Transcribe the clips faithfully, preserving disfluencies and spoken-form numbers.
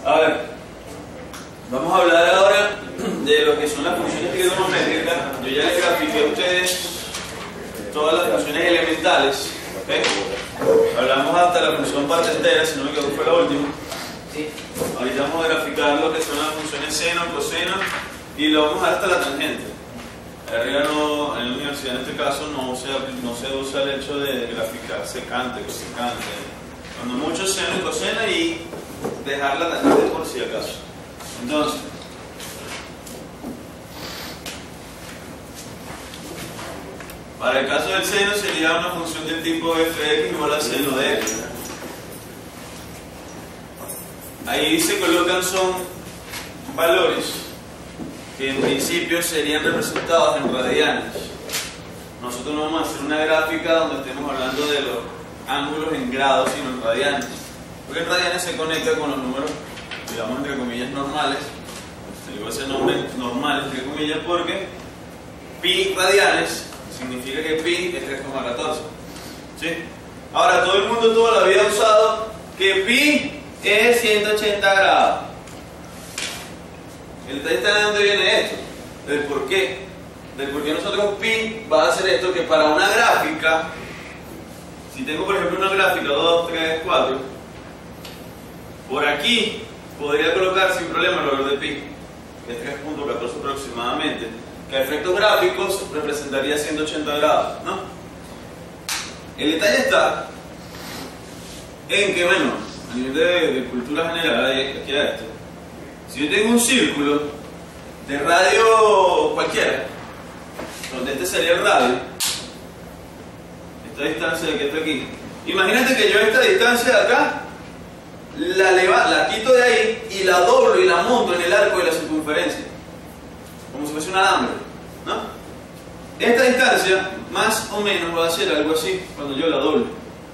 A ver, vamos a hablar ahora de lo que son las funciones trigonométricas. Yo ya les grafiqué a ustedes todas las funciones elementales, ¿okay? Hablamos hasta la función parte entera, si no me equivoco fue la última. Ahorita vamos a graficar lo que son las funciones seno, coseno y lo vamos a dar hasta la tangente. Arriba no, en la universidad en este caso no se, no se usa el hecho de graficar secante, cosecante, cuando mucho seno y coseno y dejar la tangente por si acaso. Entonces, para el caso del seno sería una función del tipo f de x igual a seno de x. Ahí se colocan son valores que en principio serían representados en radianes. Nosotros no vamos a hacer una gráfica donde estemos hablando de los ángulos en grados, sino en radianes. Porque en radianes se conecta con los números, digamos entre comillas, normales. Se digo ese nombre normal entre comillas porque pi radianes significa que pi es tres coma catorce. ¿Sí? Ahora, todo el mundo toda la vida ha usado que pi es ciento ochenta grados. El detalle está de dónde viene esto, del por qué. Del por qué nosotros pi va a hacer esto, que para una gráfica, si tengo por ejemplo una gráfica dos, tres, cuatro, por aquí podría colocar sin problema el valor de pi, que es tres punto catorce aproximadamente, que a efectos gráficos representaría ciento ochenta grados, ¿no? El detalle está en que, bueno, a nivel de, de cultura general, aquí a esto, si yo tengo un círculo de radio cualquiera, donde este sería el radio, esta distancia de que está aquí, imagínate que yo esta distancia de acá la, leva, la quito de ahí y la doblo y la monto en el arco de la circunferencia, como si fuese un alambre, ¿no? Esta distancia más o menos va a ser algo así cuando yo la doble.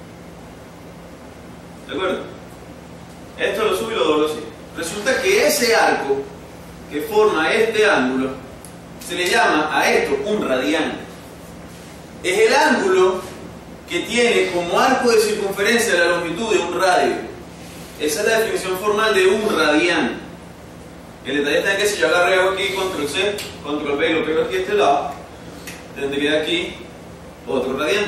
¿De acuerdo? Esto lo subo y lo doblo así. Resulta que ese arco que forma este ángulo se le llama a esto un radián. Es el ángulo que tiene como arco de circunferencia la longitud de un radio. Esa es la definición formal de un radián. El detalle está en que si yo agarré aquí control C, control V y lo pego aquí a este lado, tendría aquí otro radián.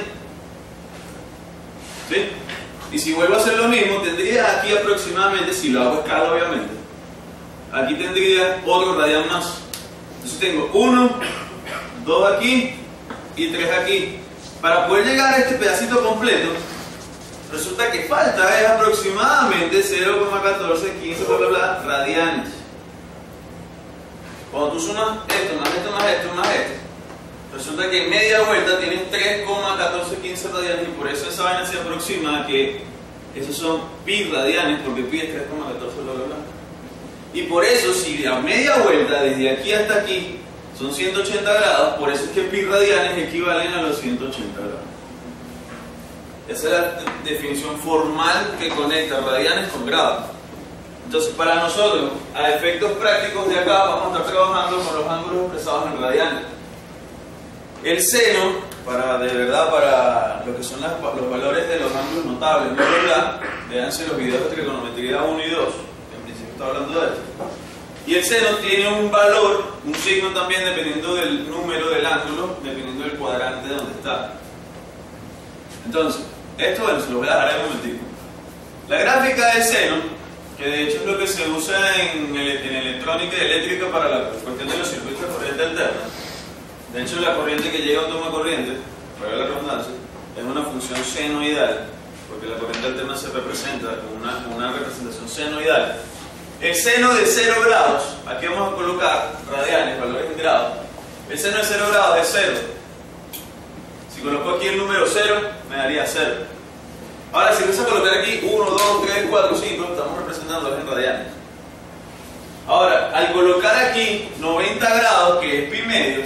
¿Sí? Y si vuelvo a hacer lo mismo, tendría aquí aproximadamente, si lo hago a escala obviamente, aquí tendría otro radián más. Entonces tengo uno, dos aquí y tres aquí. Para poder llegar a este pedacito completo, resulta que falta es aproximadamente cero coma catorce, quince, bla bla bla, radianes. Cuando tú sumas esto, más esto, más esto, más esto, resulta que en media vuelta tienes tres coma catorce quince radianes y por eso esa vaina se aproxima a que esos son pi radianes, porque pi es tres coma catorce bla bla bla. Y por eso si a media vuelta desde aquí hasta aquí son ciento ochenta grados, por eso es que pi radianes equivalen a los ciento ochenta grados. Esa es la definición formal que conecta radianes con grados. Entonces para nosotros, a efectos prácticos de acá, vamos a estar trabajando con los ángulos expresados en radianes. El seno, para, de verdad, para lo que son las, los valores de los ángulos notables, no verdad, véanse los videos de trigonometría uno y dos, que en principio está hablando de esto. Y el seno tiene un valor, un signo también dependiendo del número del ángulo, dependiendo del cuadrante de donde está. Entonces, esto bueno, se lo voy a dejar en un momentito. La gráfica del seno, que de hecho es lo que se usa en, el, en electrónica y eléctrica para la cuestión de los circuitos de corriente alterna. De hecho, la corriente que llega a un toma corriente, para la redundancia, es una función senoidal, porque la corriente alterna se representa con una, una representación senoidal. El seno de cero grados, aquí vamos a colocar radianes, valores en grados. El seno de cero grados es cero. Si coloco aquí el número cero, me daría cero. Ahora, si empiezo a colocar aquí uno, dos, tres, cuatro, cinco, estamos representando en radianes. Ahora, al colocar aquí noventa grados, que es pi medios,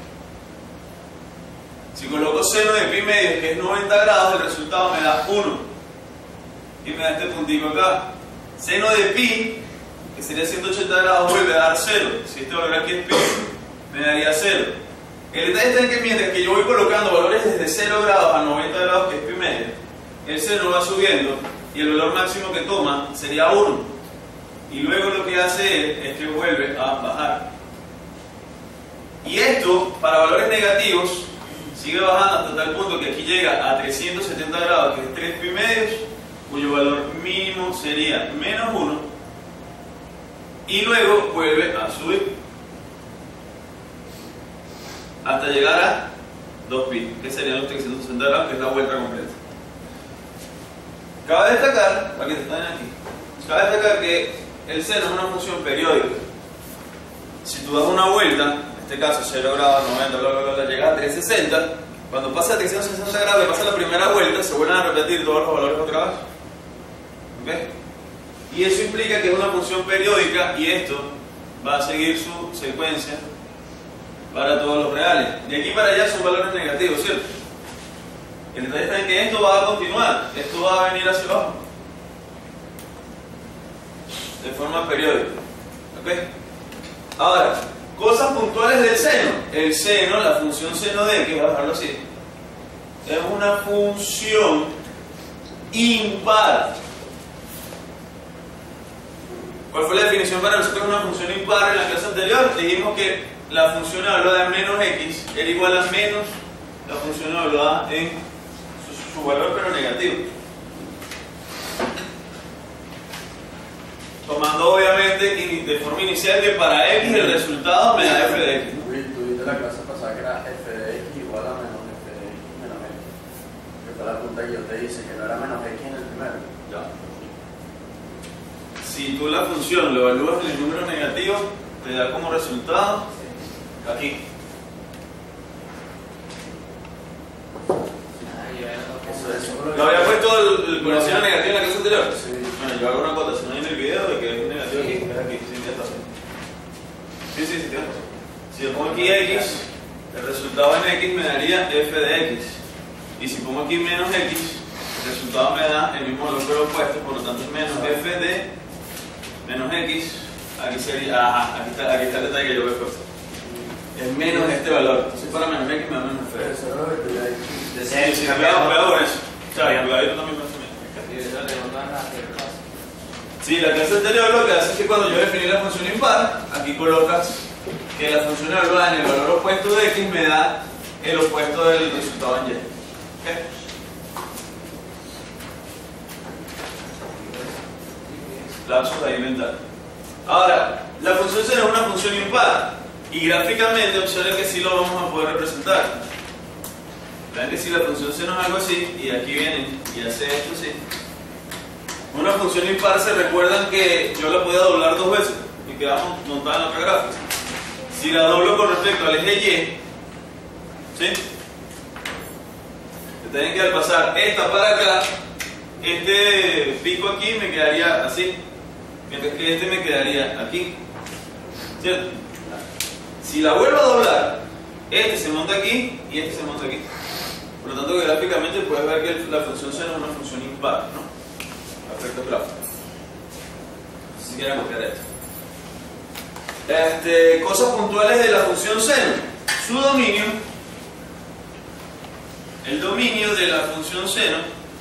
si coloco seno de pi medios, que es noventa grados, el resultado me da uno. Y me da este puntito acá. Seno de pi, que sería ciento ochenta grados, vuelve a dar cero. Si este valor aquí es pi, me daría cero. El detalle está en que mientras que yo voy colocando valores desde cero grados a noventa grados, que es pi medio, el seno va subiendo y el valor máximo que toma sería uno. y luego lo que hace él es que vuelve a bajar. Y esto, para valores negativos, sigue bajando hasta tal punto que aquí llega a trescientos setenta grados, que es tres pi medios, cuyo valor mínimo sería menos uno, y luego vuelve a subir hasta llegar a dos pi, que serían los trescientos sesenta grados, que es la vuelta completa. Cabe destacar, para que te estén aquí, cabe destacar que el seno es una función periódica. Si tú das una vuelta, en este caso cero grados, noventa, bla, bla, bla, llegas a trescientos sesenta, cuando pasa a trescientos sesenta grados, que pasa la primera vuelta, se vuelven a repetir todos los valores otra vez. ¿Okay? Y eso implica que es una función periódica y esto va a seguir su secuencia para todos los reales. De aquí para allá son valores negativos, ¿cierto? El detalle está en que esto va a continuar, esto va a venir hacia abajo de forma periódica. ¿Okay? Ahora, cosas puntuales del seno. El seno, la función seno de x, voy a dejarlo así, es una función impar. ¿Cuál fue la definición para nosotros de una función impar en la clase anterior? Dijimos que la función evaluada en menos x era igual a menos la función evaluada en su, su valor pero negativo. Tomando obviamente de forma inicial que para x el resultado me da f de x. Tú viste la clase pasada que era f de x igual a menos f de x menos x. Que fue la punta que yo te hice que no era menos x en el primero. Ya. Si tú la función lo evalúas en el número negativo, te da como resultado aquí. ¿Lo había puesto el, el conexión negativo en la clase anterior? Sí. Bueno, yo hago una cotación ahí en el video de que es negativo aquí, es aquí, sí, ya está. Sí, sí, sí, tienes razón. Si yo pongo aquí x, el resultado en x me daría f de x. Y si pongo aquí menos x, el resultado me da el mismo valor pero opuesto, por lo tanto es menos f de menos x. Aquí sería, ajá, aquí está, aquí está el detalle que yo he puesto. Es menos este valor. Entonces para menos x me da menos f de x. Eso era lo que te iba a decir. Sí, sí, cuidado, cuidado con eso. O sea, cuidado también con eso. Sí, la clase anterior lo que hace es que cuando yo definí la función impar, aquí colocas que la función evaluada en el valor opuesto de x me da el opuesto del resultado en y. ¿Okay? Lapsus ahí mental. Ahora, la función seno es una función impar y gráficamente observen que sí lo vamos a poder representar. Vean que si la función seno es algo así y aquí viene y hace esto así. Una función impar se recuerdan que yo la podía doblar dos veces y quedamos montada en la otra gráfica. Si la doblo con respecto al eje y, ¿sí? Tienen que al pasar esta para acá, este pico aquí me quedaría así, mientras que este me quedaría aquí, ¿cierto? Si la vuelvo a doblar, este se monta aquí y este se monta aquí. Por lo tanto, gráficamente puedes ver que la función seno es una función impar, ¿no? Efecto gráfico. Si quieren copiar esto. Este, cosas puntuales de la función seno. Su dominio, el dominio de la función seno,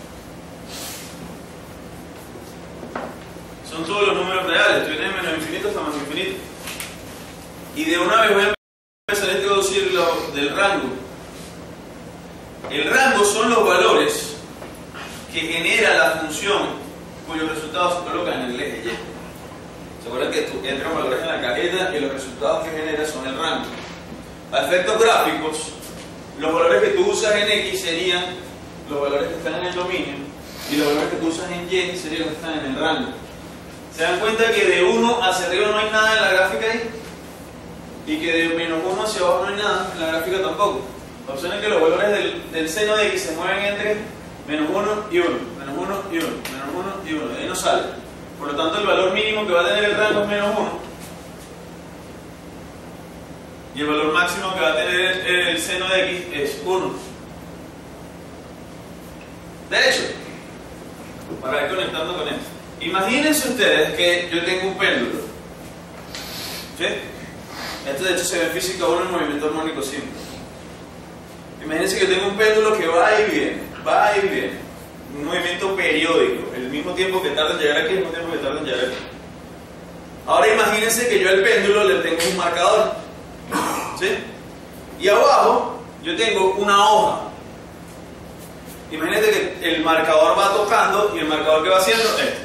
son todos los números reales. Estoy en menos infinito hasta más infinito. Y de una vez voy a empezar a introducir lo del rango. El rango son los valores que genera la función cuyos resultados se colocan en el eje y. ¿Se acuerdan que tú entras valores en la cajeta y los resultados que genera son el rango? A efectos gráficos, los valores que tú usas en X serían los valores que están en el dominio y los valores que tú usas en Y serían los que están en el rango. ¿Se dan cuenta que de uno hacia arriba no hay nada en la gráfica ahí? Y que de menos uno hacia abajo no hay nada en la gráfica tampoco. Observen que los valores del, del seno de X se mueven entre menos uno y uno, menos uno y uno, menos uno y uno, de ahí no sale. Por lo tanto, el valor mínimo que va a tener el rango es menos uno. Y el valor máximo que va a tener el, el seno de X es uno. De hecho, para ir conectando con esto, imagínense ustedes que yo tengo un péndulo. ¿Sí? Esto de hecho se ve en física uno en movimiento armónico simple. Imagínense que yo tengo un péndulo que va y viene, va y viene. Un movimiento periódico, el mismo tiempo que tarda en llegar aquí, el mismo tiempo que tarda en llegar aquí. Ahora imagínense que yo al péndulo le tengo un marcador, ¿sí? Y abajo yo tengo una hoja. Imagínate que el marcador va tocando y el marcador que va haciendo es este.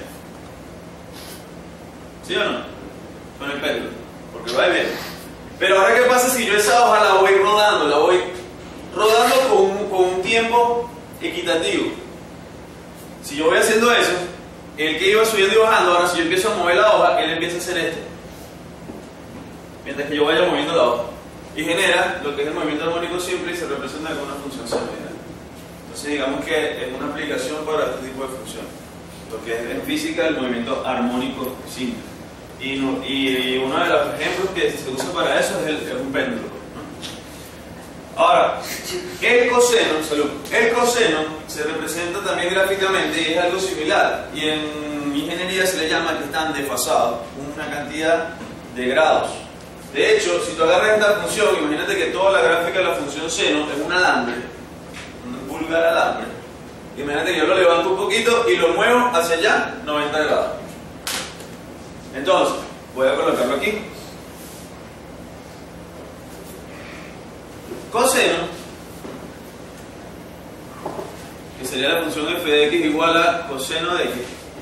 ¿Sí o no? Con el péndulo, porque va bien. Pero ahora, ¿qué pasa si yo esa hoja la voy rodando? La voy rodando con un, con un tiempo equitativo. Si yo voy haciendo eso, el que iba subiendo y bajando, ahora si yo empiezo a mover la hoja, él empieza a hacer esto. Mientras que yo vaya moviendo la hoja. Y genera lo que es el movimiento armónico simple y se representa con una función senoidal. Entonces digamos que es una aplicación para este tipo de función. Lo que es en física el movimiento armónico simple. Y, no, y uno de los ejemplos que se usa para eso es, el, es un péndulo, ¿no? Ahora, el coseno, salud, el coseno se representa también gráficamente y es algo similar. Y en ingeniería se le llama que están desfasados, una cantidad de grados. De hecho, si tú agarras esta función, imagínate que toda la gráfica de la función seno es un alambre, un vulgar alambre. Imagínate que yo lo levanto un poquito y lo muevo hacia allá, noventa grados. Entonces, voy a colocarlo aquí. Coseno, que sería la función f de x igual a coseno de x.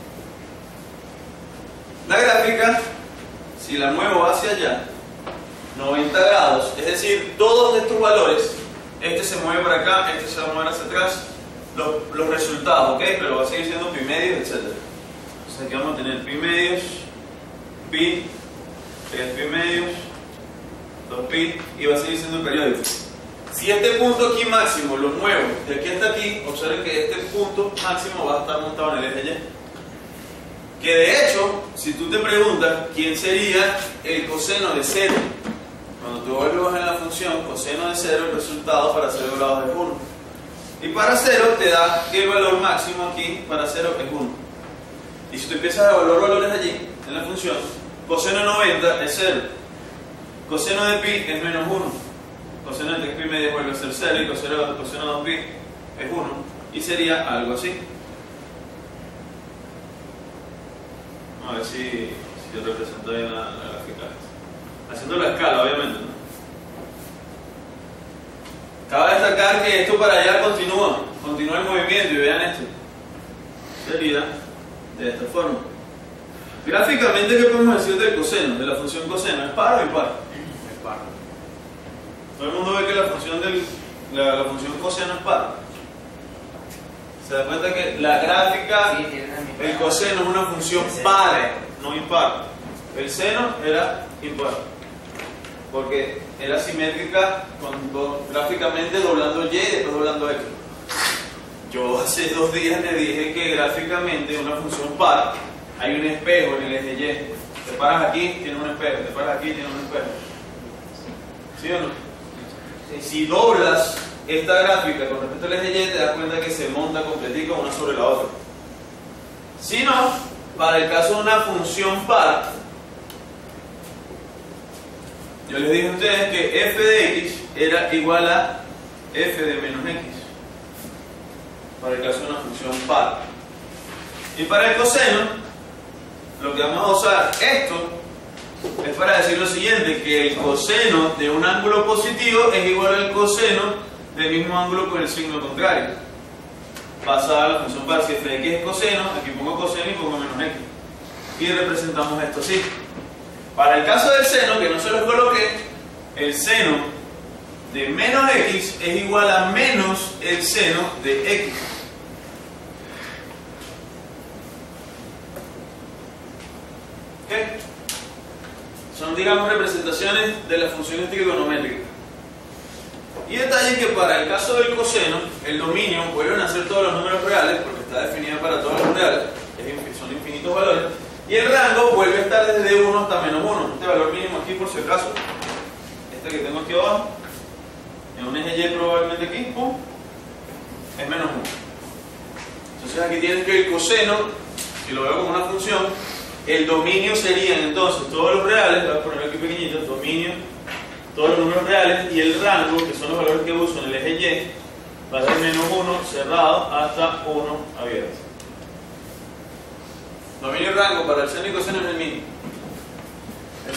La gráfica, si la muevo hacia allá, noventa grados, es decir, todos estos valores, este se mueve para acá, este se va a mover hacia atrás, los, los resultados, ¿ok? Pero va a seguir siendo pi medios, etcétera. Entonces aquí vamos a tener pi medios, pi, tres pi medios, dos pi, y va a seguir siendo periódico. Si este punto aquí máximo lo muevo de aquí hasta aquí, observen que este punto máximo va a estar montado en el eje Y. Que de hecho, si tú te preguntas quién sería el coseno de cero, cuando tú vuelves en la función coseno de cero, el resultado para cero grados es uno. Y para cero te da que el valor máximo aquí para cero es uno. Y si tú empiezas a evaluar valores allí, en la función, coseno de noventa es cero, coseno de pi es menos uno, coseno de tres pi medio vuelve a ser cero y coseno, coseno de dos pi es uno. Y sería algo así. A ver si, si yo represento bien la, la gráfica. Haciendo la escala, obviamente, ¿no? Cabe destacar que esto para allá continúa, continúa el movimiento y vean esto. Sería de esta forma. Gráficamente, ¿qué podemos decir del coseno? De la función coseno, ¿es par o impar? Es par. Todo el mundo ve que la función, del, la, la función coseno es par. Se da cuenta que la gráfica, Sí, el coseno es una función par, no impar. El seno era impar, porque era simétrica cuando, gráficamente doblando Y y después doblando X. Yo hace dos días le dije que gráficamente una función par hay un espejo en el eje Y. Te paras aquí, tiene un espejo, te paras aquí, tiene un espejo. ¿Sí o no? Si doblas esta gráfica con respecto al eje Y, te das cuenta que se monta completica una sobre la otra. Si no, para el caso de una función par, yo les dije a ustedes que f de x era igual a f de menos x, para el caso de una función par. Y para el coseno, lo que vamos a usar esto es para decir lo siguiente, que el coseno de un ángulo positivo es igual al coseno del mismo ángulo con el signo contrario. Pasada a la función par, si f de x es coseno, aquí pongo coseno y pongo menos x. Y representamos esto así. Para el caso del seno, que no se los coloqué, el seno de menos x es igual a menos el seno de x. ¿Ok? Son, digamos, representaciones de las funciones trigonométricas. Y detalle que para el caso del coseno, el dominio vuelven a ser todos los números reales, porque está definida para todos los reales, son infinitos valores, y el rango vuelve a estar desde uno hasta menos uno. Este valor mínimo aquí, por si acaso, este que tengo aquí abajo, en un eje Y probablemente aquí, pum, es menos uno. Entonces aquí tienes que el coseno, si lo veo como una función, el dominio serían entonces todos los reales, voy a poner aquí pequeñito, dominio, todos los números reales, y el rango, que son los valores que uso en el eje Y, va a ser menos uno cerrado hasta uno abierto. Dominio y rango para el seno y coseno es el mínimo.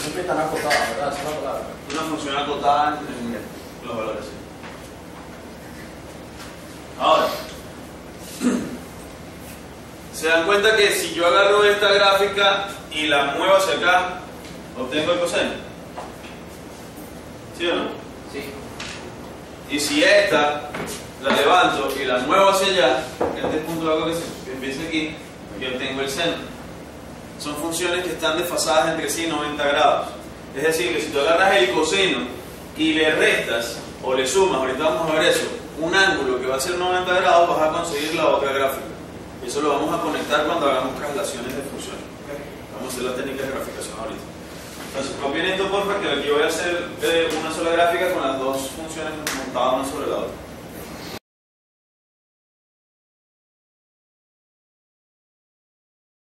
Siempre están acotadas, ¿verdad? Esa es la palabra. Una función acotada en, en los valores. ¿Sí? Ahora, se dan cuenta que si yo agarro esta gráfica y la muevo hacia acá, obtengo el coseno. ¿Sí o no? Sí. Y si esta la levanto y la muevo hacia allá, este punto hago que, se, que empiece aquí y obtengo el seno. Son funciones que están desfasadas entre sí noventa grados. Es decir, que si tú agarras el coseno y le restas o le sumas, ahorita vamos a ver eso, un ángulo que va a ser noventa grados, vas a conseguir la otra gráfica. Eso lo vamos a conectar cuando hagamos traslaciones de funciones. Vamos a hacer las técnicas de graficación ahorita. Entonces, copien esto porfa, que aquí voy a hacer eh, una sola gráfica con las dos funciones montadas una sobre la otra.